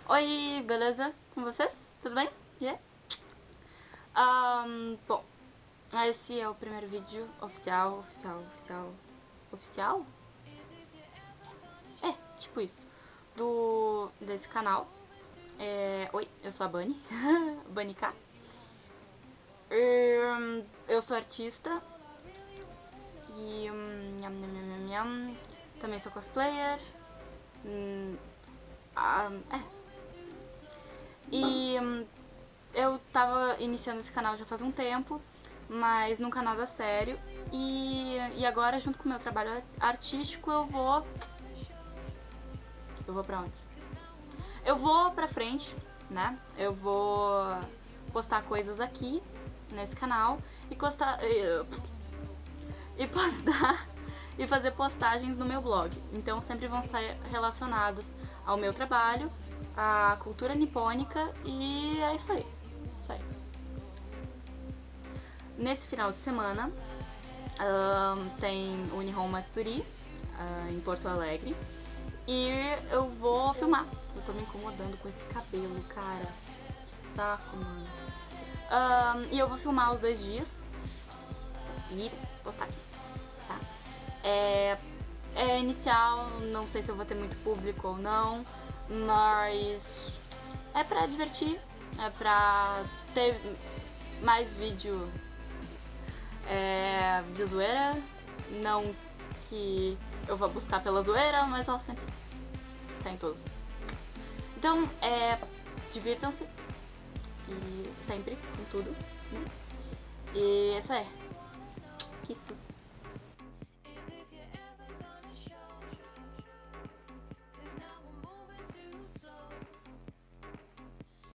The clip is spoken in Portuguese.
Oi, beleza com vocês? Tudo bem? Yeah? Bom, esse é o primeiro vídeo oficial. É, tipo isso, desse canal. Oi, eu sou a Bunny, Bunny K. Eu sou artista e também sou cosplayer. E eu tava iniciando esse canal já faz um tempo, mas nunca nada sério. E agora, junto com o meu trabalho artístico, eu vou pra onde? Eu vou pra frente, né? Eu vou postar coisas aqui nesse canal e postar e fazer postagens no meu blog. Então sempre vão estar relacionados ao meu trabalho, à cultura nipônica, e é isso aí. Nesse final de semana tem o Nihon Matsuri em Porto Alegre e eu vou filmar. Eu tô me incomodando com esse cabelo, cara. Saco, mano. E eu vou filmar os 2 dias e postar aqui, tá? É inicial, não sei se eu vou ter muito público ou não, mas é pra divertir, é pra ter mais vídeo de zoeira. Não que eu vou buscar pela zoeira, mas ela sempre tá em todos. Então, divirtam-se e sempre com tudo, né? E isso aí.